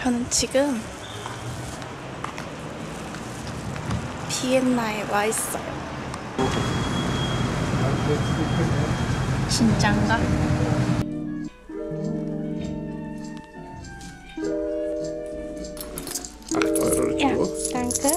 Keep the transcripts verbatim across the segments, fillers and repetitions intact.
저는 지금 비엔나에 와 있어요. 진짠가? Ja, danke.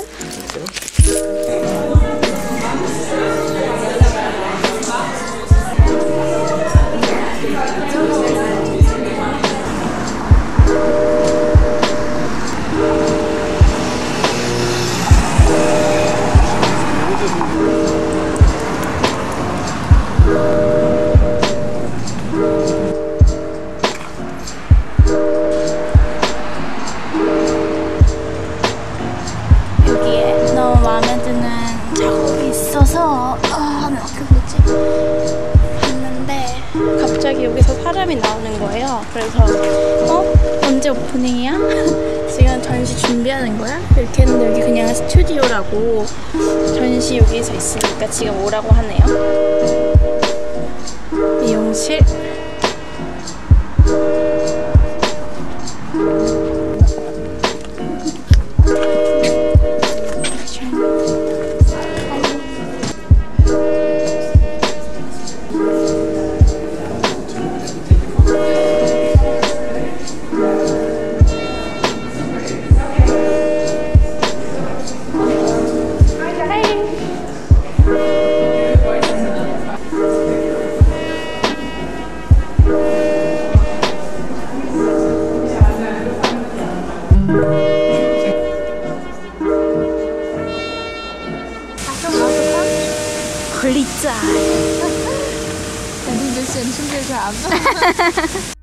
여기에 너무 마음에 드는 작업이 있어서 아, 그 뭐지? 봤는데 갑자기 여기서 사람이 나오는 거예요. 그래서 어? 언제 오프닝이야? 지금 전시 준비하는 거야? 이렇게 했는데 여기 그냥 스튜디오라고 전시 여기서 있으니까 지금 오라고 하네요. 미용실. 글리짜. Dann ein bisschen Schimmelgraben.